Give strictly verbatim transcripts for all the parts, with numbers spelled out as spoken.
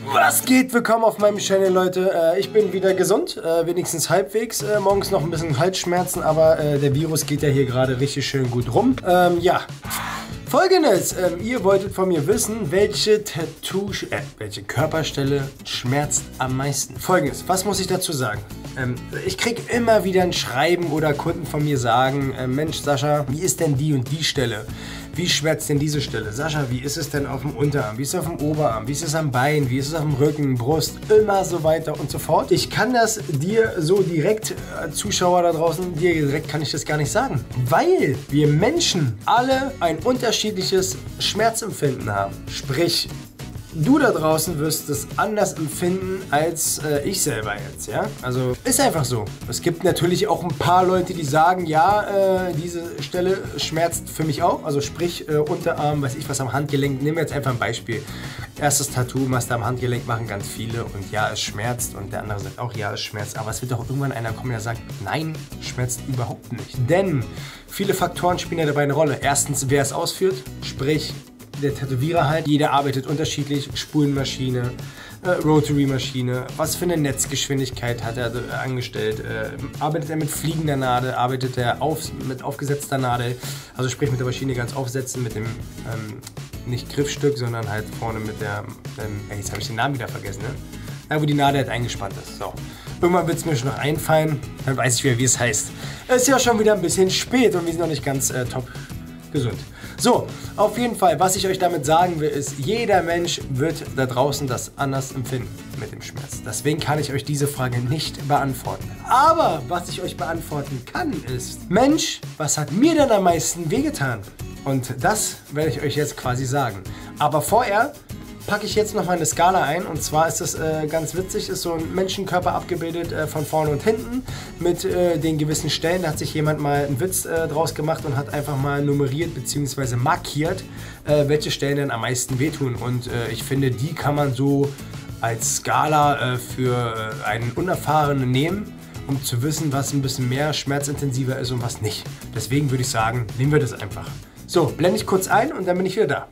Was geht? Willkommen auf meinem Channel, Leute. Äh, ich bin wieder gesund, äh, wenigstens halbwegs. Äh, morgens noch ein bisschen Halsschmerzen, aber äh, der Virus geht ja hier gerade richtig schön gut rum. Ähm, ja. Folgendes, ähm, ihr wolltet von mir wissen, welche Tattoo, äh, welche Körperstelle schmerzt am meisten. Folgendes, was muss ich dazu sagen? Ähm, ich kriege immer wieder ein Schreiben oder Kunden von mir sagen, äh, Mensch Sascha, wie ist denn die und die Stelle? Wie schmerzt denn diese Stelle? Sascha, wie ist es denn auf dem Unterarm? Wie ist es auf dem Oberarm? Wie ist es am Bein? Wie ist es auf dem Rücken, Brust? Immer so weiter und so fort. Ich kann das dir so direkt, äh, Zuschauer da draußen, dir direkt kann ich das gar nicht sagen. Weil wir Menschen alle ein unterschiedliches Schmerzempfinden haben. Sprich, du da draußen wirst es anders empfinden als äh, ich selber jetzt, ja? Also ist einfach so. Es gibt natürlich auch ein paar Leute, die sagen, ja, äh, diese Stelle schmerzt für mich auch. Also sprich, äh, Unterarm, weiß ich was, am Handgelenk. Nehmen wir jetzt einfach ein Beispiel. Erstes Tattoo, machst du am Handgelenk, machen ganz viele und ja, es schmerzt. Und der andere sagt auch, ja, es schmerzt. Aber es wird doch irgendwann einer kommen, der sagt, nein, schmerzt überhaupt nicht. Denn viele Faktoren spielen ja dabei eine Rolle. Erstens, wer es ausführt, sprich, der Tätowierer halt, jeder arbeitet unterschiedlich, Spulenmaschine, äh, Rotary-Maschine, was für eine Netzgeschwindigkeit hat er äh, angestellt, äh, arbeitet er mit fliegender Nadel, arbeitet er auf, mit aufgesetzter Nadel, also sprich mit der Maschine ganz aufsetzen, mit dem, ähm, nicht Griffstück, sondern halt vorne mit der, ähm, jetzt habe ich den Namen wieder vergessen, ne? Da, wo die Nadel halt eingespannt ist, so. Irgendwann wird es mir schon noch einfallen, dann weiß ich wieder, wie es heißt. Es ist ja schon wieder ein bisschen spät und wir sind noch nicht ganz äh, top gesund. So, auf jeden Fall, was ich euch damit sagen will, ist, jeder Mensch wird da draußen das anders empfinden mit dem Schmerz. Deswegen kann ich euch diese Frage nicht beantworten. Aber was ich euch beantworten kann, ist, Mensch, was hat mir denn am meisten wehgetan? Und das werde ich euch jetzt quasi sagen. Aber vorher packe ich jetzt noch mal eine Skala ein, und zwar ist das äh, ganz witzig, ist so ein Menschenkörper abgebildet äh, von vorne und hinten mit äh, den gewissen Stellen. Da hat sich jemand mal einen Witz äh, draus gemacht und hat einfach mal nummeriert bzw. markiert, äh, welche Stellen denn am meisten wehtun. Und äh, ich finde, die kann man so als Skala äh, für äh, einen Unerfahrenen nehmen, um zu wissen, was ein bisschen mehr schmerzintensiver ist und was nicht. Deswegen würde ich sagen, nehmen wir das einfach. So, blende ich kurz ein und dann bin ich wieder da.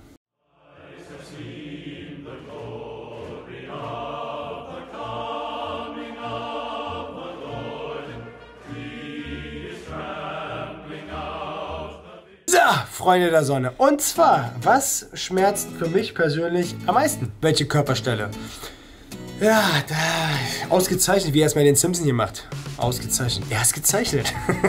So, Freunde der Sonne. Und zwar, was schmerzt für mich persönlich am meisten? Welche Körperstelle? Ja, da, ausgezeichnet, wie er es bei den Simpsons hier macht. Ausgezeichnet. Er ist gezeichnet.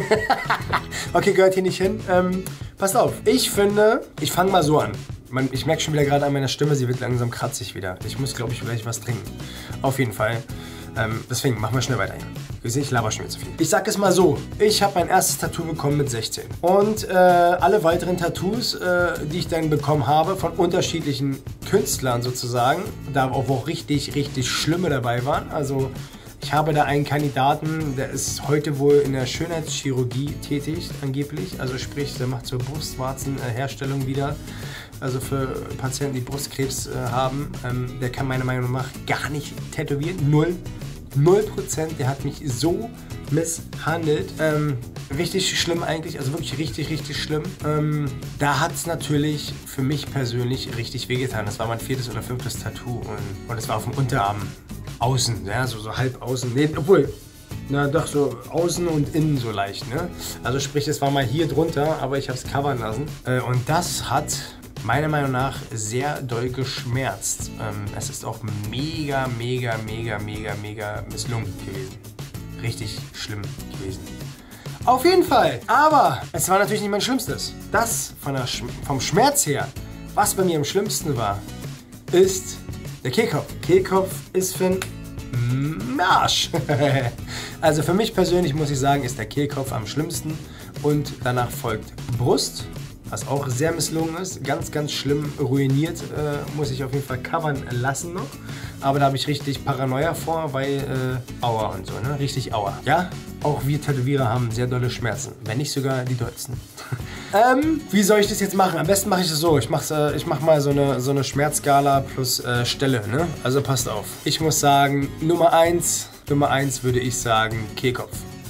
Okay, gehört hier nicht hin. Ähm, passt auf. Ich finde, ich fange mal so an. Man, ich merke schon wieder gerade an meiner Stimme, sie wird langsam kratzig wieder. Ich muss, glaube ich, vielleicht was trinken. Auf jeden Fall. Ähm, deswegen machen wir schnell weiter hier. Ihr seht, ich laber schon wieder zu viel. Ich sag es mal so, ich habe mein erstes Tattoo bekommen mit sechzehn. Und äh, alle weiteren Tattoos, äh, die ich dann bekommen habe, von unterschiedlichen Künstlern sozusagen, da auch, auch richtig, richtig schlimme dabei waren. Also ich habe da einen Kandidaten, der ist heute wohl in der Schönheitschirurgie tätig, angeblich. Also sprich, der macht so Brustwarzenherstellung wieder. Also für Patienten, die Brustkrebs äh, haben, ähm, der kann meiner Meinung nach gar nicht tätowieren. Null. Null Prozent. Der hat mich so misshandelt. Ähm, richtig schlimm eigentlich. Also wirklich richtig, richtig schlimm. Ähm, da hat es natürlich für mich persönlich richtig wehgetan. Das war mein viertes oder fünftes Tattoo. Und, und das war auf dem Unterarm. Außen, ja, so, so halb außen. Nee, obwohl, na doch, so außen und innen so leicht, ne? Also sprich, es war mal hier drunter, aber ich habe es covern lassen. Äh, und das hat meiner Meinung nach sehr doll geschmerzt. Ähm, es ist auch mega, mega, mega, mega, mega misslungen gewesen. Richtig schlimm gewesen. Auf jeden Fall. Aber es war natürlich nicht mein Schlimmstes. Das von der Sch vom Schmerz her, was bei mir am schlimmsten war, ist der Kehlkopf. Kehlkopf ist für einen Arsch. Also für mich persönlich muss ich sagen, ist der Kehlkopf am schlimmsten. Und danach folgt Brust, was auch sehr misslungen ist. Ganz, ganz schlimm ruiniert. Äh, muss ich auf jeden Fall covern lassen noch. Aber da habe ich richtig Paranoia vor, weil äh, Aua und so, ne? Richtig Aua. Ja, auch wir Tätowierer haben sehr dolle Schmerzen. Wenn nicht sogar die dollsten. ähm, wie soll ich das jetzt machen? Am besten mache ich es so. Ich mache äh, ich mach mal so eine, so eine Schmerzskala plus äh, Stelle, ne? Also passt auf. Ich muss sagen, Nummer eins, Nummer eins würde ich sagen Kehlkopf.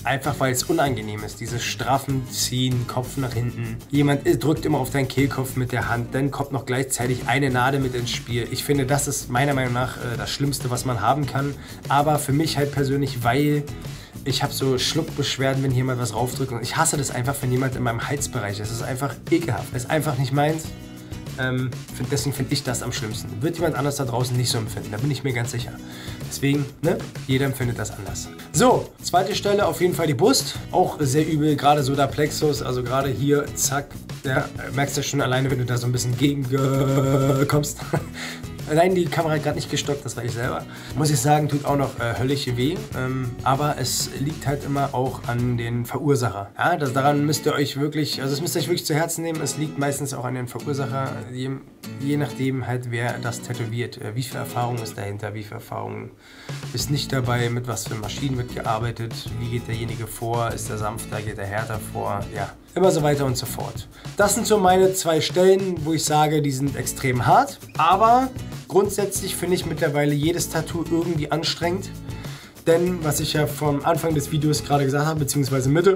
Einfach weil es unangenehm ist. Dieses straffen Ziehen, Kopf nach hinten. Jemand drückt immer auf deinen Kehlkopf mit der Hand. Dann kommt noch gleichzeitig eine Nadel mit ins Spiel. Ich finde, das ist meiner Meinung nach äh, das Schlimmste, was man haben kann. Aber für mich halt persönlich, weil ich habe so Schluckbeschwerden, wenn hier mal was raufdrückt. Und ich hasse das einfach, wenn jemand in meinem Halsbereich ist. Das ist einfach ekelhaft. Das ist einfach nicht meins. Ähm, find, deswegen finde ich das am schlimmsten. Wird jemand anders da draußen nicht so empfinden, da bin ich mir ganz sicher. Deswegen, ne, jeder empfindet das anders. So, zweite Stelle auf jeden Fall die Brust. Auch sehr übel, gerade so der Plexus, also gerade hier, zack. Ja, merkst du schon alleine, wenn du da so ein bisschen gegen kommst. Nein, die Kamera hat gerade nicht gestockt, das war ich selber. Muss ich sagen, tut auch noch äh, höllisch weh. Ähm, aber es liegt halt immer auch an den Verursacher. Ja, das, daran müsst ihr euch wirklich, also das müsst ihr euch wirklich zu Herzen nehmen. Es liegt meistens auch an den Verursacher, je, je nachdem halt, wer das tätowiert. Äh, wie viel Erfahrung ist dahinter, wie viel Erfahrung ist nicht dabei, mit was für Maschinen wird gearbeitet, wie geht derjenige vor, ist er sanfter, geht er härter vor, ja. Immer so weiter und so fort. Das sind so meine zwei Stellen, wo ich sage, die sind extrem hart. Aber grundsätzlich finde ich mittlerweile jedes Tattoo irgendwie anstrengend. Denn, was ich ja vom Anfang des Videos gerade gesagt habe, beziehungsweise Mitte,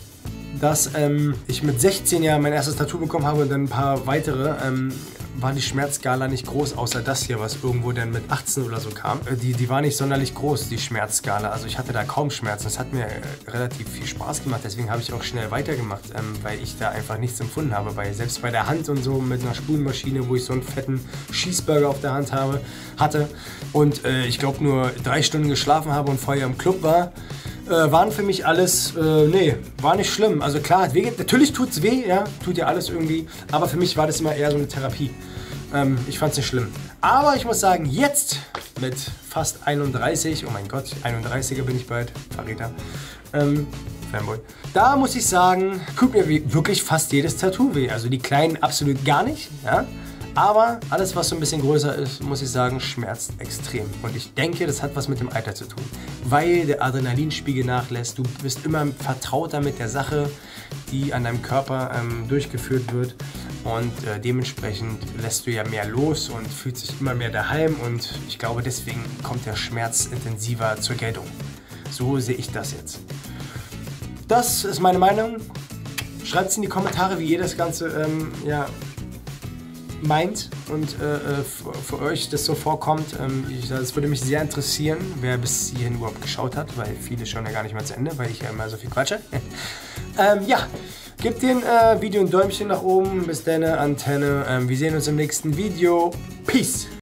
dass ähm, ich mit sechzehn Jahren mein erstes Tattoo bekommen habe und dann ein paar weitere, ähm, war die Schmerzskala nicht groß, außer das hier, was irgendwo dann mit achtzehn oder so kam. Die, die war nicht sonderlich groß, die Schmerzskala. Also ich hatte da kaum Schmerzen. Das hat mir äh, relativ viel Spaß gemacht. Deswegen habe ich auch schnell weitergemacht, ähm, weil ich da einfach nichts empfunden habe. Weil selbst bei der Hand und so mit einer Spulenmaschine, wo ich so einen fetten Schießburger auf der Hand habe, hatte und äh, ich glaube nur drei Stunden geschlafen habe und vorher im Club war, Äh, waren für mich alles, äh, nee, war nicht schlimm. Also klar, hat weh, natürlich tut's weh, ja, tut ja alles irgendwie, aber für mich war das immer eher so eine Therapie. Ähm, ich fand's nicht schlimm. Aber ich muss sagen, jetzt mit fast einunddreißig, oh mein Gott, einunddreißiger bin ich bald, Verräter, ähm, Fanboy. Da muss ich sagen, tut mir wirklich fast jedes Tattoo weh. Also die kleinen absolut gar nicht, ja. Aber alles, was so ein bisschen größer ist, muss ich sagen, schmerzt extrem. Und ich denke, das hat was mit dem Alter zu tun. Weil der Adrenalinspiegel nachlässt. Du bist immer vertrauter mit der Sache, die an deinem Körper ähm, durchgeführt wird. Und äh, dementsprechend lässt du ja mehr los und fühlst dich immer mehr daheim. Und ich glaube, deswegen kommt der Schmerz intensiver zur Geltung. So sehe ich das jetzt. Das ist meine Meinung. Schreibt es in die Kommentare, wie ihr das Ganze, ähm, ja... meint und äh, für euch das so vorkommt. Ähm, ich, das würde mich sehr interessieren, wer bis hierhin überhaupt geschaut hat, weil viele schauen ja gar nicht mehr zu Ende, weil ich ja immer so viel quatsche. ähm, ja, gebt dem äh, Video ein Däumchen nach oben. Bis dann, Antenne. Ähm, wir sehen uns im nächsten Video. Peace!